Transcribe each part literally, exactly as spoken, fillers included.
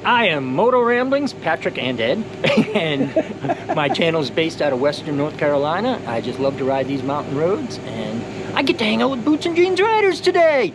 I am Moto Ramblings, Patrick and Ed, and my channel is based out of Western North Carolina. I just love to ride these mountain roads, and I get to hang out with Boots and Jeans riders today.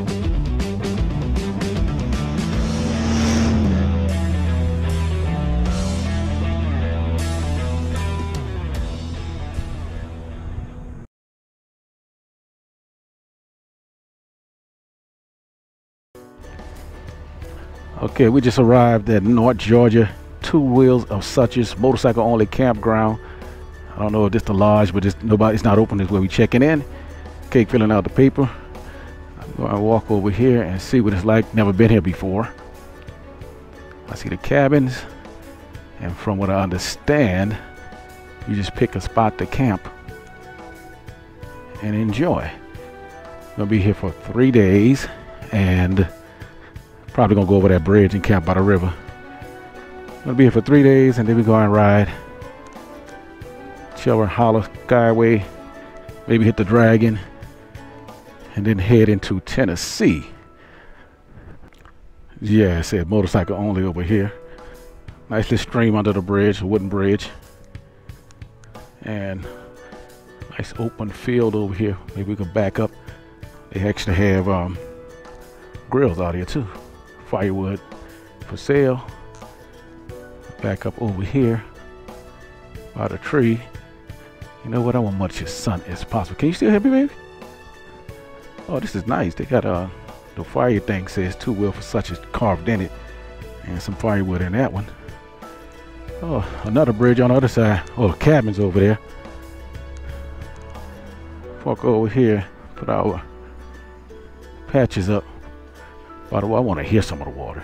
Okay, we just arrived at North Georgia, Two Wheels of Suches, motorcycle only campground. I don't know if this the lodge, but it's nobody, it's not open. This is where we checking in. Okay, filling out the paper. I'm going to walk over here and see what it's like. Never been here before. I see the cabins, and from what I understand, you just pick a spot to camp and enjoy. I'm gonna be here for three days, and probably gonna go over that bridge and camp by the river. I'm gonna be here for three days, and then we go and ride Cherohala Skyway, maybe hit the Dragon, and then head into Tennessee. Yeah, it said motorcycle only over here. Nice little stream under the bridge, a wooden bridge, and nice open field over here. Maybe we can back up. They actually have um, grills out here too. Firewood for sale. Back up over here by the tree. You know what? I want much as sun as possible. Can you still hear me, baby? Oh, this is nice. They got uh the fire thing says Two Wheel for Such as carved in it, and some firewood in that one. Oh, another bridge on the other side. Oh, cabins over there. Walk over here, put our patches up. By the way, I want to hear some of the water.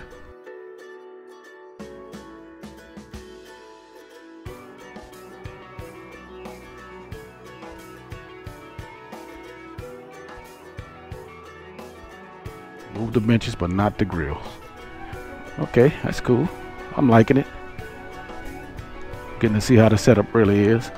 Move the benches, but not the grills. Okay, that's cool. I'm liking it. Getting to see how the setup really is.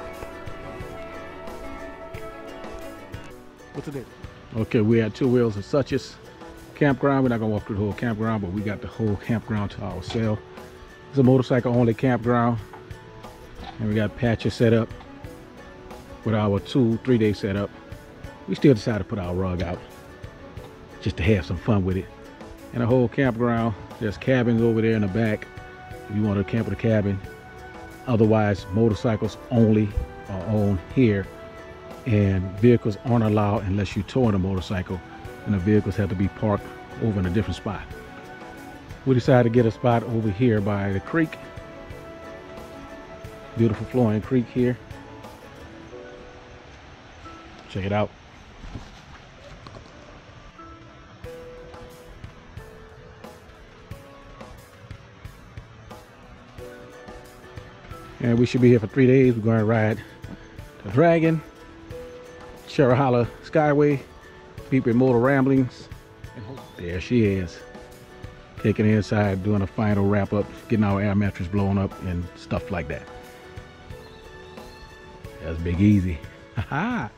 What's it? Okay, we had Two Wheels of Suches campground. We're not gonna walk through the whole campground, but we got the whole campground to ourselves. It's a motorcycle only campground, and we got patches set up with our two three day setup. We still decided to put our rug out just to have some fun with it. And the whole campground, there's cabins over there in the back if you want to camp with a cabin. Otherwise, motorcycles only are owned here, and vehicles aren't allowed unless you tow in a motorcycle, and the vehicles have to be parked over in a different spot. We decided to get a spot over here by the creek. Beautiful flowing creek here. Check it out. And we should be here for three days. We're going to ride the Dragon, Cherohala Skyway, beat with Moto Ramblings. There she is, taking it inside, doing a final wrap up, getting our air mattress blown up and stuff like that. That's Big Easy. Haha.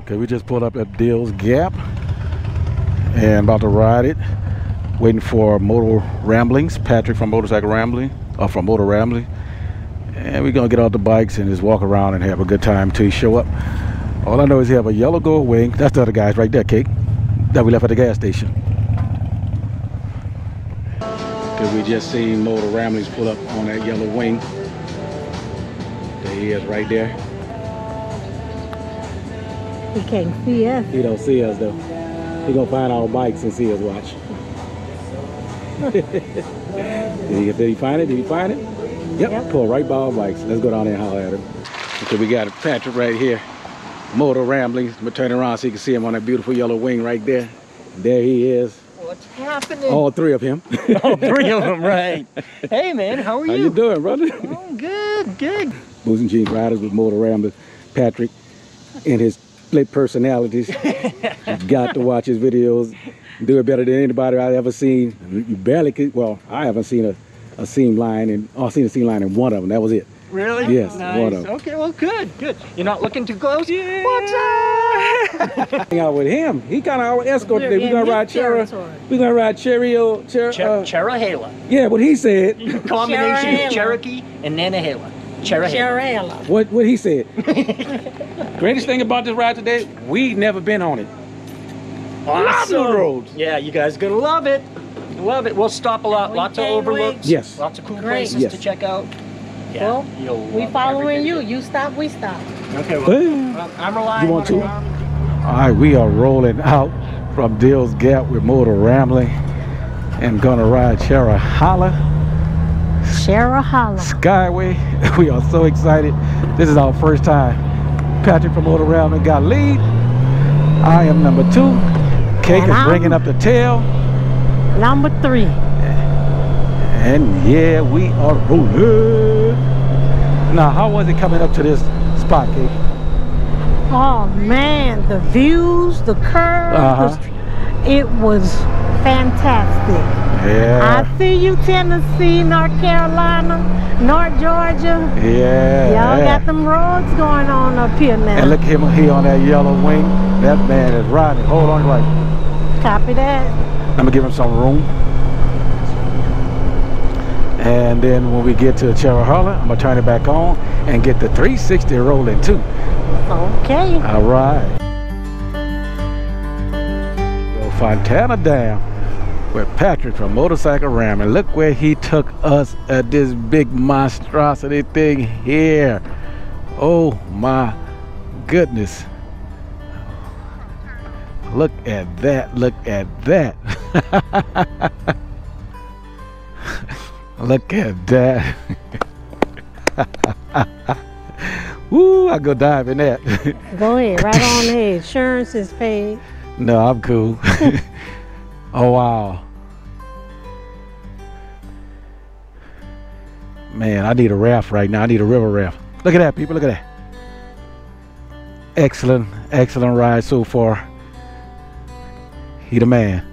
Okay, we just pulled up at Dill's Gap and about to ride it. Waiting for Moto Ramblings, Patrick from Motorcycle Rambling, or from Moto Rambling. And we're gonna get off the bikes and just walk around and have a good time till he show up. All I know is he have a yellow gold wing. That's the other guys right there, Kate, that we left at the gas station. Okay, we just seen Moto Ramblings pull up on that yellow wing. There he is right there. He can't see us. He don't see us though. He gonna find our bikes and see us. Watch. did, he, did he find it? Did he find it? Yep. Yep. Pull right by our bikes. Let's go down there and holler at him. Okay, we got Patrick right here. Moto Ramblings. I'm gonna turn around so you can see him on that beautiful yellow wing right there. There he is. What's happening? All three of him. All three of them, right. Hey man, how are you? How you doing, brother? Oh, good, good. Boots and Jeans Riders with Moto Ramblings. Patrick and his split personalities. You got to watch his videos. Do it better than anybody I've ever seen. You barely could, well, I haven't seen a, a seam line, and I've seen a seam line in one of them. That was it. Really? Yes, nice. one of them. Okay, well, good, good. You're not looking too close? Yeah. What's up? Hang out with him. He kind of our escort today. We're going to ride Cherohala. We're going to ride Cherio, Cher, Cher uh, Cherohala. Yeah, what he said. Combination of Cherokee and Nanahala. Cherohala. Cherohala. What, what he said. Greatest thing about this ride today, we never been on it. Awesome. Lots of roads. Yeah, you guys gonna love it. Love it. We'll stop a lot. We Lots of can't overlooks. wait. Yes. Lots of cool Great. places Yes. to check out. Yeah, Well, you'll we love following everything. you. You stop, we stop. Okay, well, well, I'm relying You want on to? it. All right, we are rolling out from Dill's Gap with Moto Rambling and gonna ride Cherohala Cherohala Skyway. We are so excited. This is our first time. Patrick from Moto Rambling got lead. I am number two. Cake And is I'm bringing up the tail. number three. And yeah, we are rolling. Now, how was it coming up to this spot, Kate? Oh man, the views, the curves, Uh-huh. the, it was fantastic. Yeah. I see you, Tennessee, North Carolina, North Georgia. Yeah. Y'all got them roads going on up here now. And look at him here on that yellow wing. That man is riding. Hold on right. Copy that. I'm gonna give him some room. And then when we get to Cherohala, I'm gonna turn it back on and get the three sixty rolling too. Okay. All right. Well, Fontana Dam with Patrick from Motorcycle Rambling. Look where he took us at this big monstrosity thing here. Oh my goodness. Look at that. Look at that. Look at that. Woo, I go dive in that. Go ahead, right on ahead. Insurance is paid. No, I'm cool. Oh, wow. Man, I need a raft right now. I need a river raft. Look at that, people. Look at that. Excellent, excellent ride so far. He the man.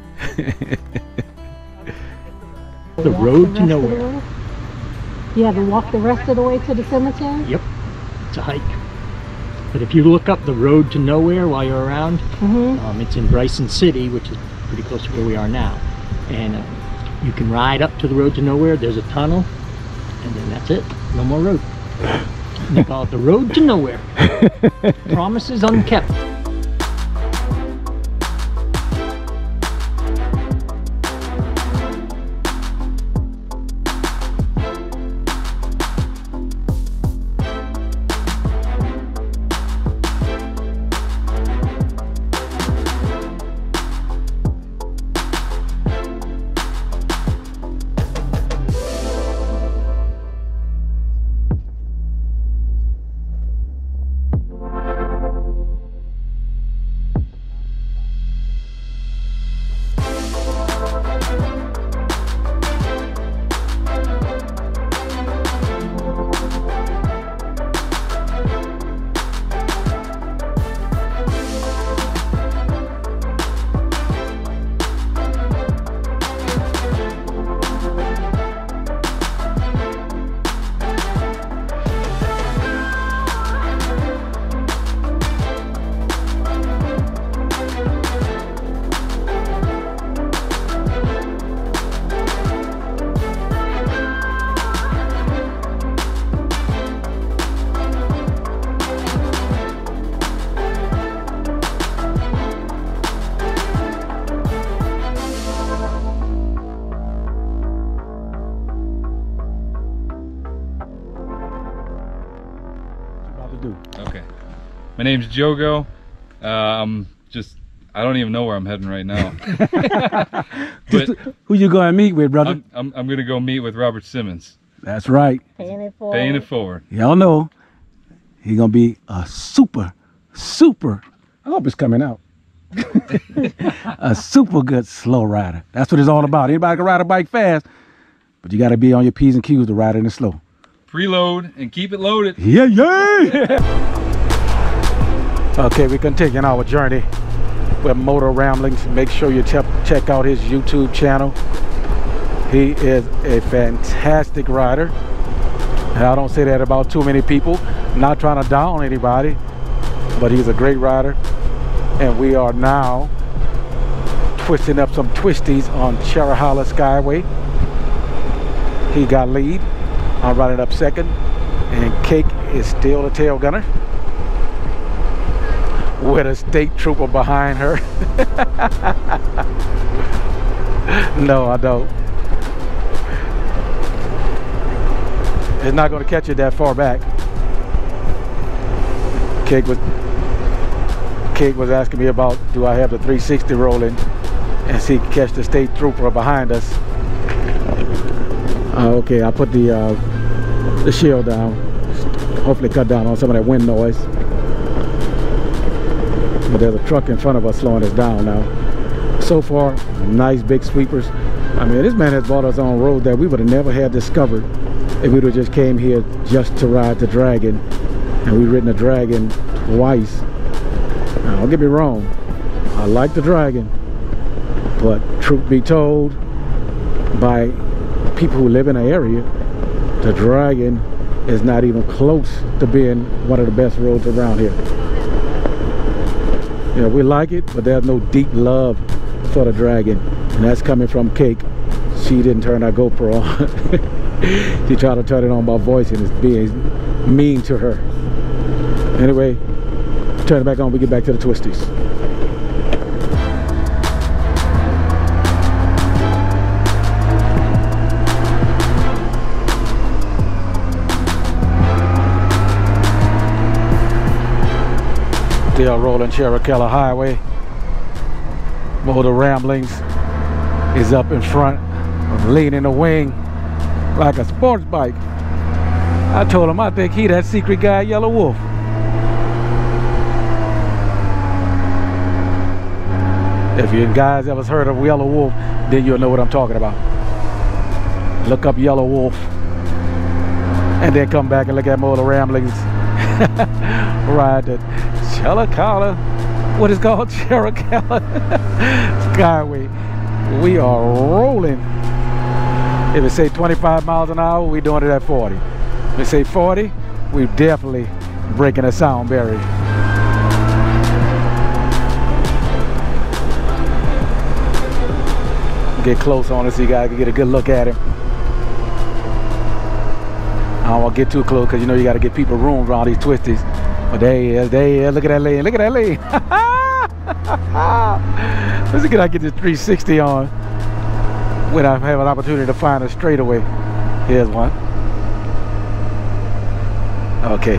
The road to nowhere. You have to walk the rest of the way to the cemetery? Yep, it's a hike. But if you look up the road to nowhere while you're around, Mm-hmm. um, it's in Bryson City, which is pretty close to where we are now. And uh, you can ride up to the road to nowhere. There's a tunnel, and then that's it. No more road. They call it the road to nowhere. Promises unkept. do. Okay. My name's Joe Goe. Uh, I'm just, I don't even know where I'm heading right now. But who you going to meet with, brother? I'm, I'm, I'm going to go meet with Robert Simmons. That's right. Paying it forward. Paying it forward. Y'all know he's going to be a super, super, I hope it's coming out. A super good slow rider. That's what it's all about. Anybody can ride a bike fast, but you got to be on your P's and Q's to ride it in slow. Preload and keep it loaded. Yeah, yeah. Okay, we're continuing our journey with Moto Ramblings. Make sure you check out his YouTube channel. He is a fantastic rider. And I don't say that about too many people. I'm not trying to down anybody, but he's a great rider. And we are now twisting up some twisties on Cherohala Skyway. He got lead. I'm riding up second, and Cake is still the tail gunner with a state trooper behind her. No, I don't. It's not going to catch it that far back. Cake was Cake was asking me about, do I have the three sixty rolling, and see catch the state trooper behind us. Uh, okay, I put the uh, the shield down. Hopefully cut down on some of that wind noise. But there's a truck in front of us slowing us down now. So far, nice big sweepers. I mean, this man has brought us on a road that we would have never had discovered if we would have just came here just to ride the Dragon. And we've ridden the Dragon twice. Now, don't get me wrong, I like the Dragon, but truth be told, by people who live in the area, the Dragon is not even close to being one of the best roads around here. You know, we like it, but there's no deep love for the Dragon, and that's coming from Cake. She didn't turn our GoPro on. She tried to turn it on by voice, and it's being mean to her. Anyway, turn it back on, we get back to the twisties. Still rolling Cherohala Highway. Moto Ramblings is up in front, leaning the wing like a sports bike. I told him I think he that secret guy, Yellow Wolf. If you guys ever heard of Yellow Wolf, then you'll know what I'm talking about. Look up Yellow Wolf and then come back and look at Moto Ramblings. Ride the Cherohala, what is called Cherohala Skyway. We are rolling. If it say twenty-five miles an hour, we're doing it at forty. If it say forty, we're definitely breaking a sound barrier. Get close on it so you guys can get a good look at him. I don't want to get too close because you know you got to get people room around these twisties. But there he is, there he is. Look at that lane, look at that lane. Let's see, can I get this three sixty on when I have an opportunity to find a straightaway. Here's one. Okay.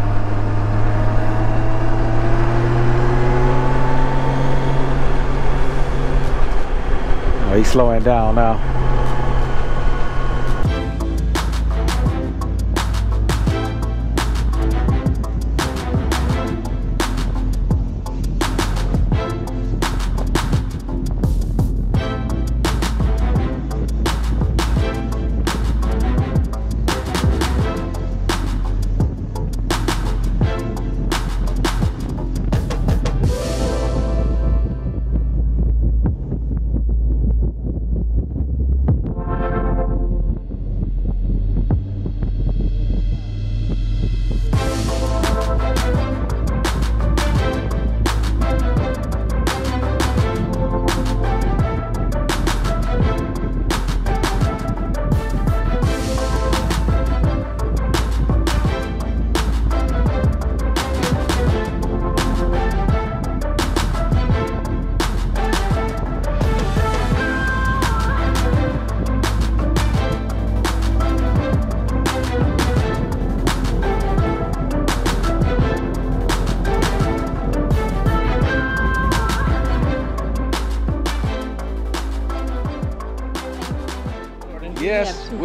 Oh, he's slowing down now.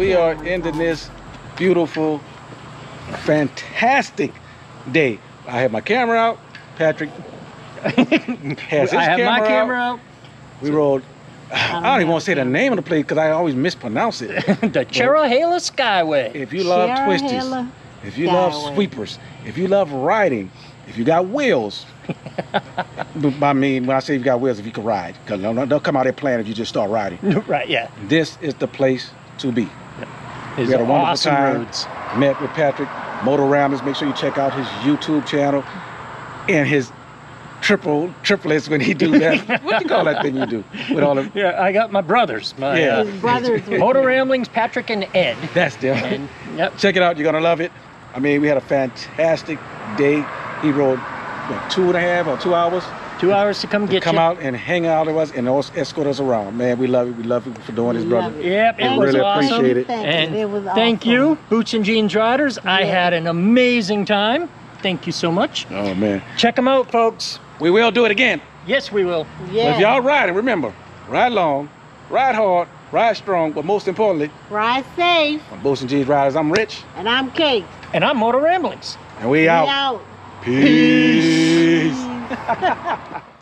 we are ending this beautiful, fantastic day. I have my camera out. Patrick has his I have camera my out. camera out. We rode, I don't even want to say the name of the place because I always mispronounce it. The Cherohala Skyway. If you love twisters, Cherohala if you love Skyway. sweepers, if you love riding, if you got wheels, I mean, when I say you got wheels, if you can ride, because don't, don't come out there playing if you just start riding. Right, yeah. This is the place to be. It's We had a wonderful awesome time. roads. Met with Patrick, Moto Ramblings. Make sure you check out his YouTube channel and his triple triplets when he do that. What do you call that thing you do with all of? Yeah, I got my brothers. My, Yeah. uh, His brothers. were- Moto Ramblings, Patrick and Ed. That's them. And, yep. Check it out. You're gonna love it. I mean, we had a fantastic day. He rode what, two and a half or two hours. Two hours to come get Come you. out and hang out with us and also escort us around. Man, we love it. We love it for doing this, We brother. love it. Yep, it Thank was really awesome. appreciate it. Thank And you. It was thank awesome. you, Boots and Jeans Riders. I Yeah. had an amazing time. Thank you so much. Oh man, Check them out, folks. we will do it again. Yes, we will. Yeah. But if y'all riding, remember, ride long, ride hard, ride strong, but most importantly, Ride safe. I'm Boots and G's Riders. I'm Rich, And I'm Kate. And I'm Moto Ramblings. and we We out. out. Peace.